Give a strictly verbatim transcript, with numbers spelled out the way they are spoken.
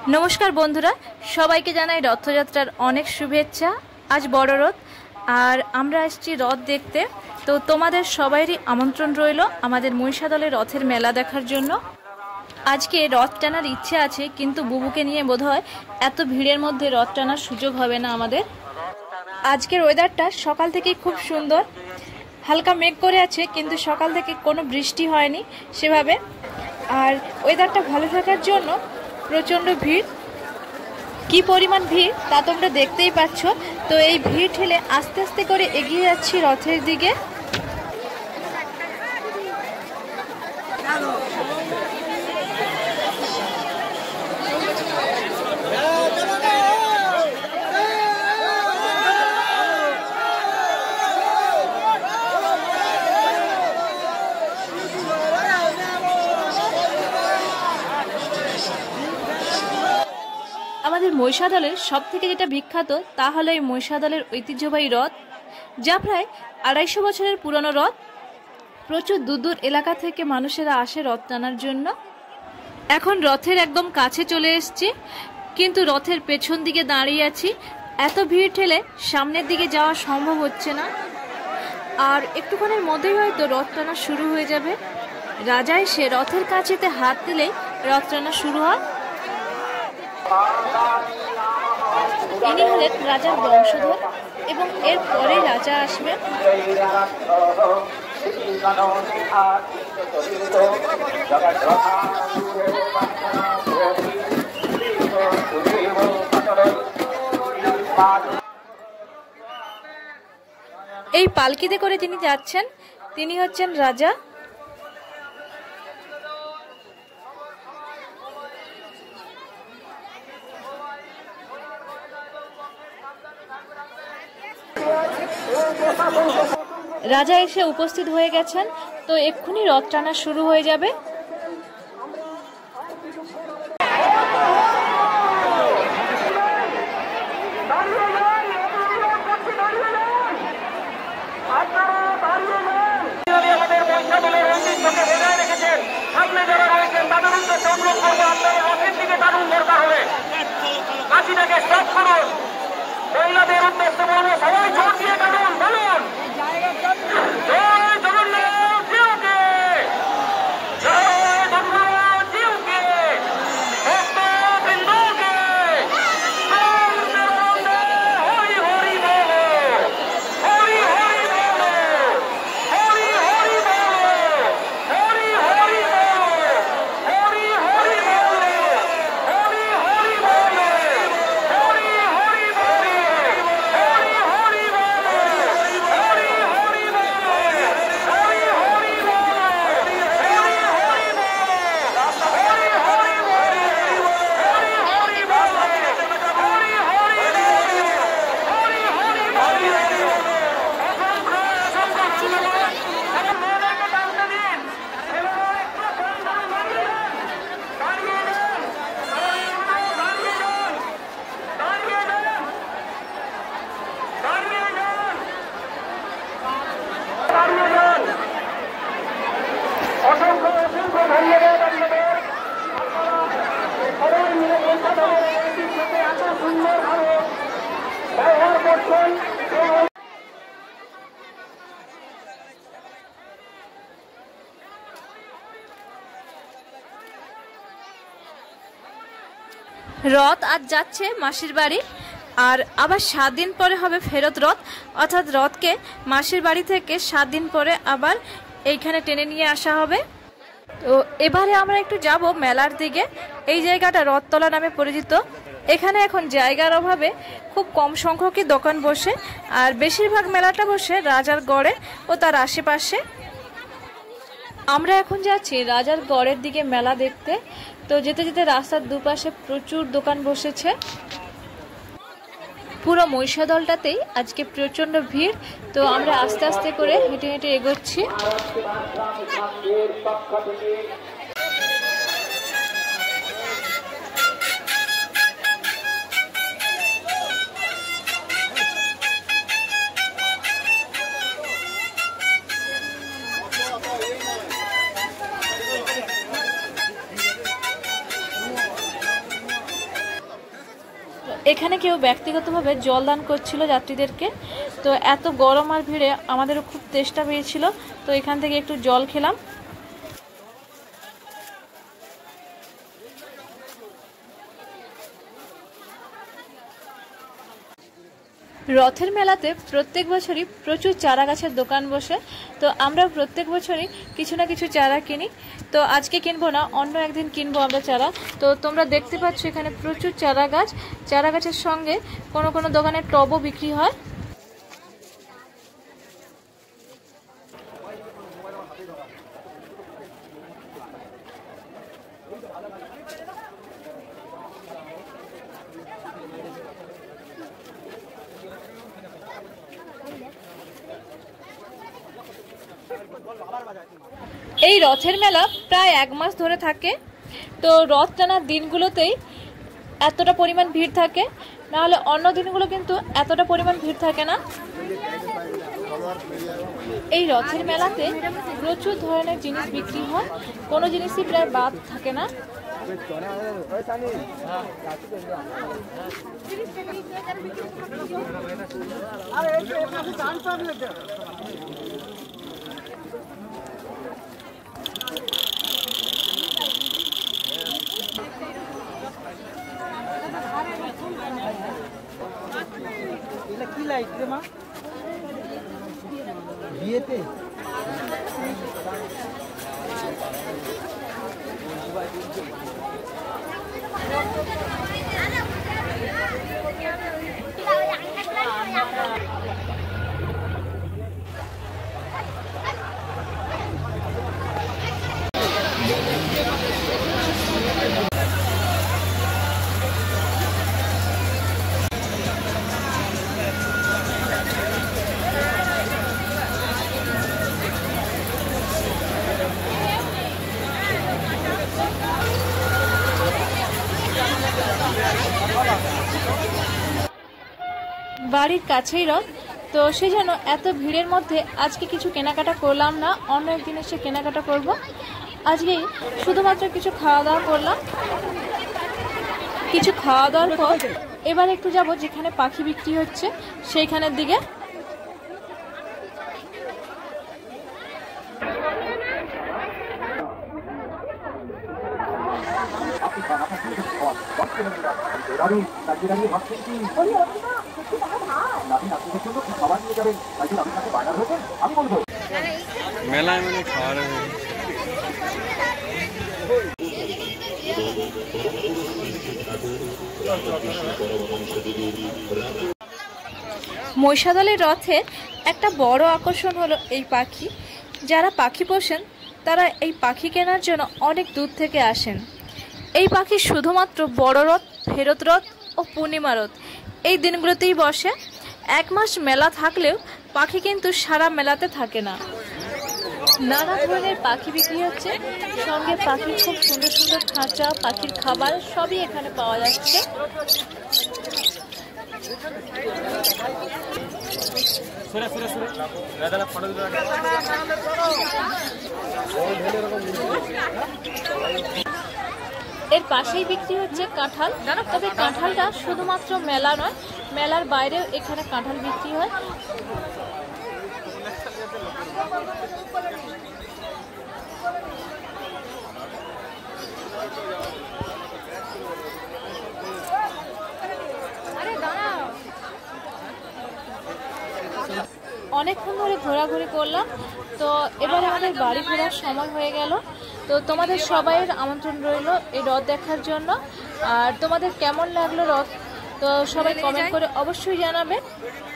नमस्कार बंधुरा सबाइके जानाई रथयात्रार अनेक शुभेच्छा। आज बड़ रथ और आमरा आसछि रथ देखते, तो तोमादेर सबाइरই आमंत्रण रइल आमादेर মহিষাদলের रथेर मेला देखार जोन्नो। आज के रथ टानार इच्छा आछे, किन्तु बुबुके निये बोधहय एत भिड़ेर मध्य रथ टानार सुयोग हबे ना आमादेर। आजकेर वेदारटा सकाल थेकेई खूब सुंदर, हालका मेघ करे आछे किन्तु सकाल थेके कोनो बृष्टि हयनि सेभाबे। और वेदारटा भालो थाकार जोन्नो प्रचंड भीड़, की परिमाण भीड़ ता तोमरा देखतेई पाচ্ছো। तो এই ভিড় ঠেলে আস্তে আস্তে করে এগিয়ে যাচ্ছি রথের দিকে। মহিষাদলের সবথেকে যেটা বিখ্যাত তা হলো এই মহিষাদলের ঐতিহ্যবাহী রথ, যা প্রায় আড়াইশো বছরের পুরনো রথ। প্রচুর দূর দূর এলাকা থেকে মানুষেরা আসে রথ টানার জন্য। এখন রথের একদম কাছে চলে এসেছি, কিন্তু রথের পেছন দিকে দাঁড়িয়ে আছি। এত ভিড় ঠেলে সামনের দিকে যাওয়া সম্ভব হচ্ছে না। আর একটুক্ষণের মধ্যেই হয়তো রথ টানা শুরু হয়ে যাবে। রাজা এসে রথের কাছেতে হাত দিলেই রথ টানা শুরু হয়। ইনি হলেন রাজার বংশধর এবং এর পরে রাজা আসবেন। এই পালকিতে করে তিনি যাচ্ছেন, তিনি হচ্ছেন রাজা। রাজা এসে উপস্থিত হয়ে গেছেন, তো এক্ষুনি রথ টানা শুরু হয়ে যাবে। রথ আজ যাচ্ছে মাসির বাড়ি, আর আবার সাত দিন পরে হবে ফেরত রথ। অর্থাৎ রথকে মাসির বাড়ি থেকে সাত দিন পরে আবার এইখানে টেনে নিয়ে আসা হবে। তো এবারে আমরা একটু যাব মেলার দিকে। এই জায়গাটা রথতলা নামে পরিচিত। এখানে এখন জায়গার অভাবে খুব কম সংখ্যকই দোকান বসে, আর বেশিরভাগ মেলাটা বসে রাজার গড়ে ও তার আশেপাশে। আমরা এখন যাচ্ছি রাজার গড়ের দিকে মেলা দেখতে। তো যেতে যেতে রাস্তার দুপাশে প্রচুর দোকান বসেছে। পুরো মহিষাদলটাতেই আজকে প্রচন্ড ভিড়। তো আমরা আস্তে আস্তে করে হেঁটে হেঁটে এগোচ্ছি। এখানে কেউ ব্যক্তিগতভাবে জল দান করছিল যাত্রীদেরকে। তো এত গরম আর ভিড়ে আমাদেরও খুব তেষ্টা পেয়েছিল, তো এখান থেকে একটু জল খেলাম। রথের মেলাতে প্রত্যেক বছরই প্রচুর চারা গাছের দোকান বসে, তো আমরা প্রত্যেক বছরই কিছু না কিছু চারা কিনি। তো আজকে কিনবো না, অন্য একদিন কিনবো আমরা চারা। তো তোমরা দেখতে পাচ্ছ এখানে প্রচুর চারা গাছ, চারা গাছের সঙ্গে কোনো কোনো দোকানে টবও বিক্রি হয়। এই রথের মেলা প্রায় এক মাস ধরে থাকে। তো রথ টানার দিনগুলোতেই এতটা পরিমাণ ভিড় থাকে, নাহলে অন্য দিনগুলো কিন্তু এতটা পরিমাণ ভিড় থাকে না। এই রথের মেলাতে প্রচুর ধরনের জিনিস বিক্রি হয়, কোনো জিনিসই প্রায় বাদ থাকে না। কি লাইট রে মা বিয়েতে? বাড়ির কাছেই রথ, তো সেই জন্য এত ভিড়ের মধ্যে আজকে কিছু কেনাকাটা করলাম না, অন্য একদিন এসে কেনাকাটা করব। আজকে শুধুমাত্র কিছু খাওয়া দাওয়া করলাম। কিছু খাওয়া দাওয়ার পর এবার একটু যাব যেখানে পাখি বিক্রি হচ্ছে সেইখানের দিকে। মেলায় মানে খাওয়ার মহিষাদলের রথের একটা বড় আকর্ষণ হলো এই পাখি। যারা পাখি পোষেন তারা এই পাখি কেনার জন্য অনেক দূর থেকে আসেন। এই পাখি শুধুমাত্র বড় রথ, ফেরত রথ ও পূর্ণিমা রথ এই দিনগুলোতেই বসে। এক মাস মেলা থাকলেও পাখি কিন্তু সারা মেলাতে থাকে না। নানা ধরনের পাখি বিক্রি হচ্ছে, সঙ্গে পাখির খুব সুন্দর সুন্দর খাঁচা, পাখির খাবার সবই এখানে পাওয়া যাচ্ছে। এর পাশেই বিক্রি হচ্ছে কাঁঠাল, তবে কাঁঠালটা শুধুমাত্র মেলা নয়, মেলার বাইরেও এখানে কাঁঠাল বিক্রি হয়। অনেকক্ষণ ধরে ঘোরাঘুরি করলাম, তো এবার আমাদের বাড়ি ফেরার সময় হয়ে গেল। তো তোমাদের সবাইয়ের আমন্ত্রণ রইল এই রথ দেখার জন্য। আর তোমাদের কেমন লাগলো রথ, তো সবাই কমেন্ট করে অবশ্যই জানাবে।